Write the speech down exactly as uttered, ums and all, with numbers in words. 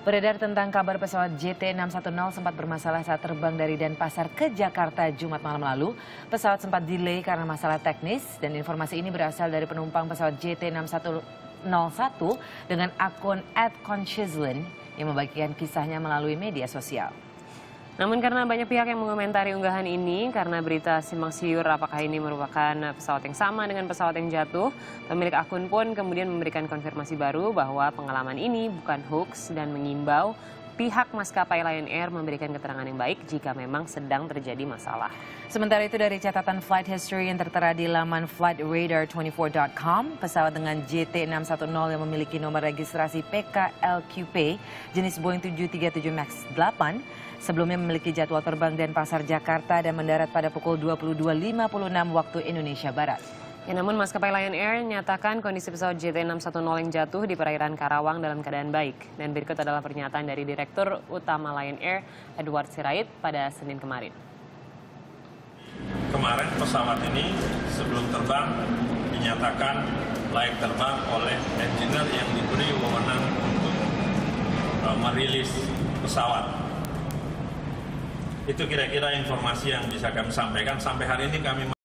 Beredar tentang kabar pesawat J T enam satu nol sempat bermasalah saat terbang dari Denpasar ke Jakarta Jumat malam lalu. Pesawat sempat delay karena masalah teknis dan informasi ini berasal dari penumpang pesawat J T enam satu nol satu dengan akun at consciousland yang membagikan kisahnya melalui media sosial. Namun karena banyak pihak yang mengomentari unggahan ini karena berita simpang siur apakah ini merupakan pesawat yang sama dengan pesawat yang jatuh, pemilik akun pun kemudian memberikan konfirmasi baru bahwa pengalaman ini bukan hoax dan mengimbau pihak maskapai Lion Air memberikan keterangan yang baik jika memang sedang terjadi masalah. Sementara itu dari catatan flight history yang tertera di laman flight radar dua puluh empat dot com, pesawat dengan J T enam satu nol yang memiliki nomor registrasi P K L Q P jenis Boeing tujuh tiga tujuh MAX delapan sebelumnya memiliki jadwal terbang Denpasar Jakarta dan mendarat pada pukul dua puluh dua lima puluh enam waktu Indonesia Barat. Ya, namun maskapai Lion Air menyatakan kondisi pesawat J T enam satu nol yang jatuh di perairan Karawang dalam keadaan baik. Dan berikut adalah pernyataan dari Direktur Utama Lion Air, Edward Sirait, pada Senin kemarin. Kemarin pesawat ini sebelum terbang dinyatakan layak terbang oleh engineer yang diberi wewenang untuk uh, merilis pesawat. Itu kira-kira informasi yang bisa kami sampaikan. Sampai hari ini kami